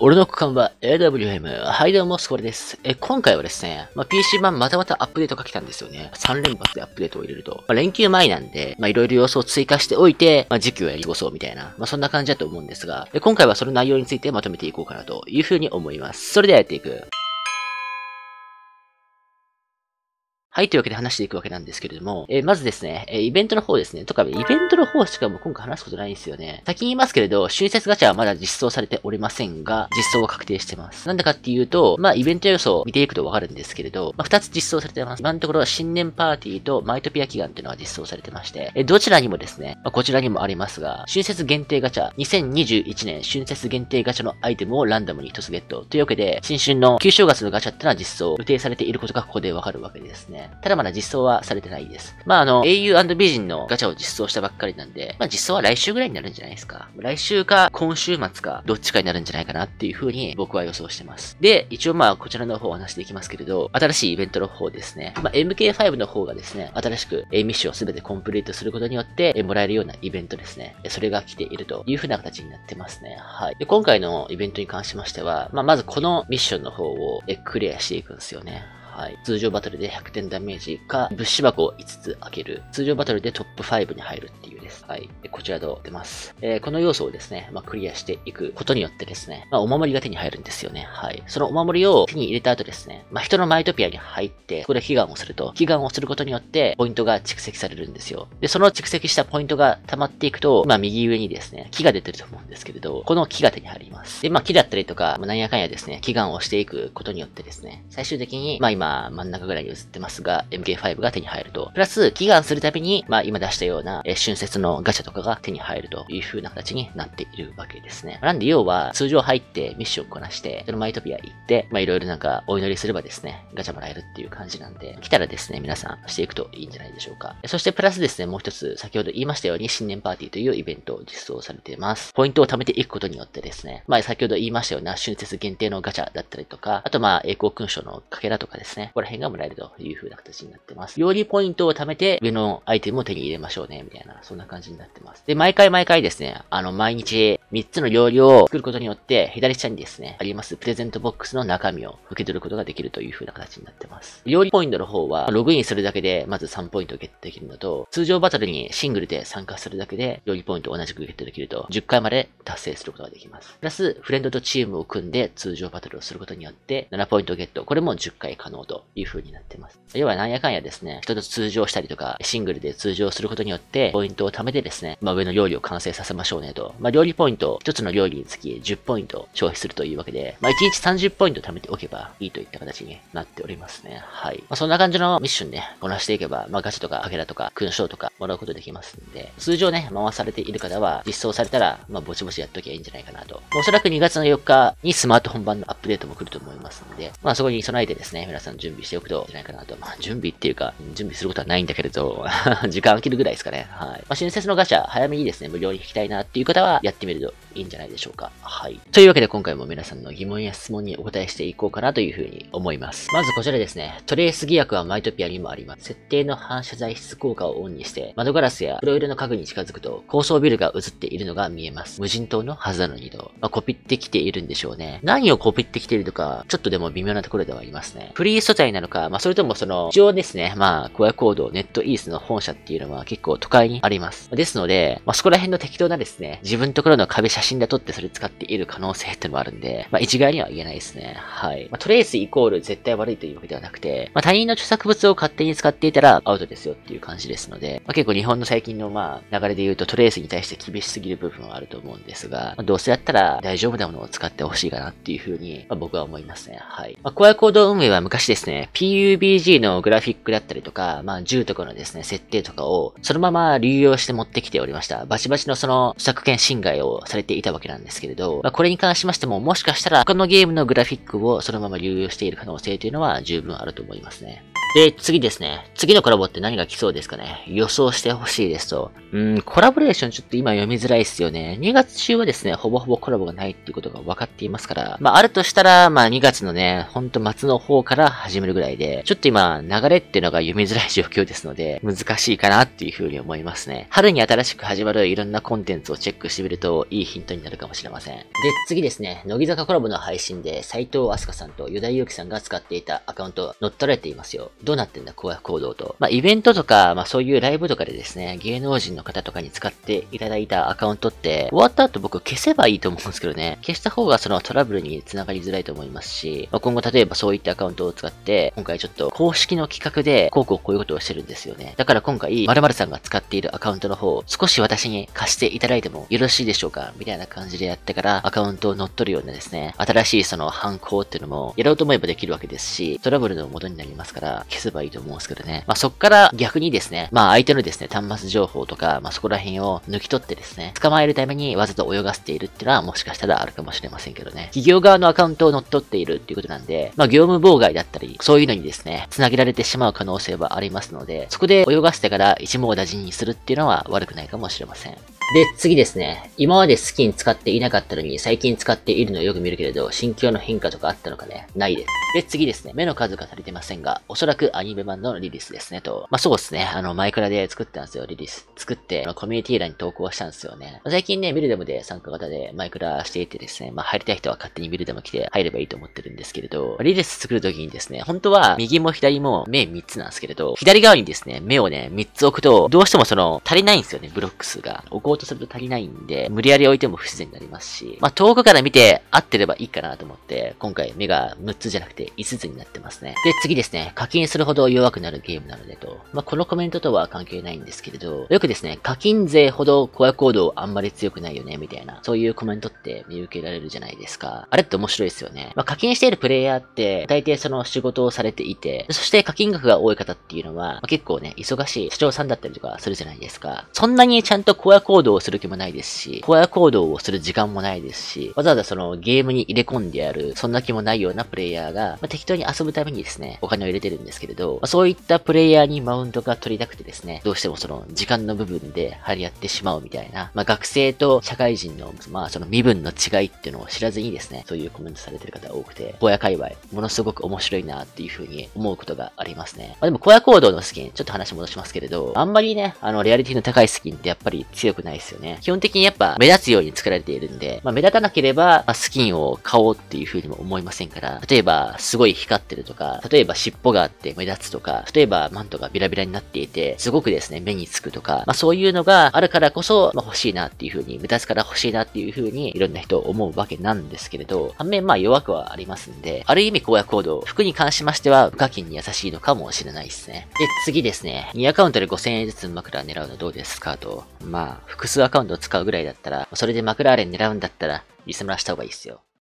俺の区間は AWM。はいどうも、スコレです。今回はですね、PC 版またまたアップデートが来たんですよね。3連発でアップデートを入れると。連休前なんで、いろいろ要素を追加しておいて、時期をやり過ごそうみたいな、そんな感じだと思うんですが、今回はその内容についてまとめていこうかなというふうに思います。それではやっていく。はい、というわけで話していくわけなんですけれども、まずですね、イベントの方ですね。とか、イベントの方しかも今回話すことないんですよね。先に言いますけれど、春節ガチャはまだ実装されておりませんが、実装は確定してます。なんでかっていうと、イベント予想を見ていくとわかるんですけれど、2つ実装されてます。今のところは新年パーティーとマイトピア祈願っていうのが実装されてまして、どちらにもですね、こちらにもありますが、春節限定ガチャ、2021年春節限定ガチャのアイテムをランダムに1つゲット。というわけで、新春の旧正月のガチャってのは実装予定されていることがここでわかるわけですね。ただまだ実装はされてないです。au& 美人のガチャを実装したばっかりなんで、実装は来週ぐらいになるんじゃないですか。来週か今週末かどっちかになるんじゃないかなっていう風に僕は予想してます。で、一応こちらの方をお話していきますけれど、新しいイベントの方ですね。MK5 の方がですね、新しくミッションをすべてコンプリートすることによってもらえるようなイベントですね。それが来ているという風な形になってますね。はい。で、今回のイベントに関しましては、まずこのミッションの方をクリアしていくんですよね。はい。通常バトルで100点ダメージか、物資箱を5つ開ける。通常バトルでトップ5に入るっていうです。はい。こちらと出ます。この要素をですね、クリアしていくことによってですね、お守りが手に入るんですよね。はい。そのお守りを手に入れた後ですね、人のマイトピアに入って、そこで祈願をすると、祈願をすることによって、ポイントが蓄積されるんですよ。で、その蓄積したポイントが溜まっていくと、右上にですね、木が出てると思うんですけれど、この木が手に入ります。で、木だったりとか、なんやかんやですね、祈願をしていくことによってですね、最終的に、今、真ん中ぐらいに映ってますが、MK5 が手に入ると。プラス、祈願するたびに、今出したような、春節のガチャとかが手に入るという風な形になっているわけですね。なんで、要は、通常入ってミッションをこなして、そのマイトピア行って、いろいろお祈りすればですね、ガチャもらえるっていう感じなんで、来たらですね、皆さんしていくといいんじゃないでしょうか。そして、プラスですね、もう一つ、先ほど言いましたように、新年パーティーというイベントを実装されています。ポイントを貯めていくことによってですね、先ほど言いましたような春節限定のガチャだったりとか、あと栄光勲章のかけらとかですね、ここら辺がもらえるという風な形になってます。料理ポイントを貯めて上のアイテムを手に入れましょうね、みたいな、そんな感じになってます。で、毎回ですね、毎日3つの料理を作ることによって、左下にですね、ありますプレゼントボックスの中身を受け取ることができるという風な形になってます。料理ポイントの方は、ログインするだけで、まず3ポイントゲットできるのと、通常バトルにシングルで参加するだけで、料理ポイントを同じくゲットできると、10回まで達成することができます。プラス、フレンドとチームを組んで通常バトルをすることによって、7ポイントゲット。これも10回可能という風になってます。要はなんやかんやですね、人と通常したりとか、シングルで通常することによって、ポイントを貯めてですね、上の料理を完成させましょうねと。料理ポイント、1つの料理につき10ポイント消費するというわけで、1日30ポイント貯めておけばいいといった形になっておりますね。はい。そんな感じのミッションね、こなしていけば、ガチャとか、かけらとか、勲章とか、もらうことできますんで、通常ね、回されている方は、実装されたら、ぼちぼちやっときゃいいんじゃないかなと。おそらく2月の4日にスマートフォン版のアップデートも来ると思いますので、そこに備えてですね、皆さん準備しておくといいんじゃないかなと。準備っていうか、準備することはないんだけれど、時間空けるぐらいですかね。はい。春節のガチャ、早めにですね、無料に引きたいなっていう方は、やってみるといいんじゃないでしょうか。はい。というわけで今回も皆さんの疑問や質問にお答えしていこうかなというふうに思います。まずこちらですね、トレース疑惑はマイトピアにもあります。設定の反射材質効果をオンにして、窓ガラスや黒色の家具に近づくと、高層ビルが映っているのが見えます。無人島のはずなのにと。コピってきているんでしょうね。何をコピってきているのか、ちょっとでも微妙なところではありますね。フリー素材なのか、それとも一応ですね、コアコード、ネットイースの本社っていうのは結構都会にあります。ですので、そこら辺の適当なですね、自分のところの壁写真で撮ってそれ使っている可能性っていうのもあるんで、一概には言えないですね。はい。トレースイコール絶対悪いというわけではなくて、他人の著作物を勝手に使っていたらアウトですよっていう感じですので、結構日本の最近の流れで言うとトレースに対して厳しすぎる部分はあると思うんですが、どうせやったら大丈夫なものを使ってほしいかなっていうふうに、僕は思いますね。はい。コアコード運営は昔ですね、PUBG のグラフィックだったりとか、銃とかのですね、設定とかをそのまま流用して持ってきておりました。バチバチの著作権侵害をされていたわけなんですけれど、これに関しましてももしかしたら他のゲームのグラフィックをそのまま流用している可能性というのは十分あると思いますね。 で、次ですね。次のコラボって何が来そうですかね。予想してほしいですと。コラボレーションちょっと今読みづらいっすよね。2月中はですね、ほぼほぼコラボがないっていうことが分かっていますから、あるとしたら、2月のね、ほんと末の方から始めるぐらいで、ちょっと今、流れっていうのが読みづらい状況ですので、難しいかなっていうふうに思いますね。春に新しく始まるいろんなコンテンツをチェックしてみると、いいヒントになるかもしれません。で、次ですね、乃木坂コラボの配信で、斉藤飛鳥さんと与田祐希さんが使っていたアカウント、乗っ取られていますよ。どうなってんだ、公約行動と。イベントとか、そういうライブとかでですね、芸能人の方とかに使っていただいたアカウントって、終わった後僕消せばいいと思うんですけどね、消した方がそのトラブルに繋がりづらいと思いますし、今後例えばそういったアカウントを使って、今回ちょっと公式の企画で、こういうことをしてるんですよね。だから今回、〇〇さんが使っているアカウントの方、少し私に貸していただいてもよろしいでしょうかみたいな感じでやってからアカウントを乗っ取るようなですね、新しいその犯行っていうのも、やろうと思えばできるわけですし、トラブルの元になりますから、消せばいいと思うんですけどね。そっから逆にですね、相手のですね、端末情報とか、そこら辺を抜き取ってですね、捕まえるためにわざと泳がせているっていうのはもしかしたらあるかもしれませんけどね。企業側のアカウントを乗っ取っているっていうことなんで、業務妨害だったり、そういうのにですね、繋げられてしまう可能性はありますので、そこで泳がせてから一網打尽にするっていうのは悪くないかもしれません。で、次ですね。今までスキン使っていなかったのに最近使っているのをよく見るけれど、心境の変化とかあったのかね。ないです。で、次ですね。目の数が足りてませんが、おそらくアニメ版のリリースですねと。そうですね。マイクラで作ったんですよ、リリース。作って、コミュニティ欄に投稿したんですよね。最近ね、ビルデムで参加型でマイクラしていてですね、入りたい人は勝手にビルデム来て入ればいいと思ってるんですけれど、リリース作るときにですね、本当は右も左も目3つなんですけれど、左側にですね、目をね、3つ置くと、どうしても足りないんですよね、ブロック数が。置こうとすると足りないんで、無理やり置いても不自然になりますし、遠くから見て合ってればいいかなと思って、今回目が6つじゃなくて5つになってますね。で、次ですね、課金するほど弱くなるゲームなのでと、このコメントとは関係ないんですけれど、よくですね、課金税ほどコア行動あんまり強くないよね、みたいな、そういうコメントって見受けられるじゃないですか。あれって面白いですよね。課金しているプレイヤーって、大抵その仕事をされていて、そして課金額が多い方っていうのは、結構ね、忙しい社長さんだったりとかするじゃないですか。そんなにちゃんとコア行動をする気もないですし、コア行動をする時間もないですし、わざわざそのゲームに入れ込んでやる、そんな気もないようなプレイヤーが、適当に遊ぶためにですね、お金を入れてるんですけれど、そういったプレイヤーにマウントが取りたくてですね、どうしてもその時間の部分で張り合ってしまうみたいな、学生と社会人の、その身分の違いっていうのを知らずにですね、そういうコメントされてる方が多くて、荒野界隈、ものすごく面白いなっていう風に思うことがありますね。でも荒野行動のスキン、ちょっと話戻しますけれど、あんまりね、レアリティの高いスキンってやっぱり強くないですよね。基本的にやっぱ目立つように作られているんで、目立たなければ、スキンを買おうっていう風にも思いませんから、例えばすごい光ってるとか、例えば尻尾があって目立つとか、例えばマントがビラビラになっていて、すごくですね、目につくとか、そういうのがあるからこそ、欲しいなっていう風に、目立つから欲しいなっていう風に、いろんな人思うわけなんですけれど、反面弱くはありますんで、ある意味荒野行動、服に関しましては、無課金に優しいのかもしれないですね。で、次ですね、2アカウントで5000円ずつ枕狙うのどうですかと、複数アカウントを使うぐらいだったら、それでマクラーレン狙うんだったら、リスムラした方がいいっすよ。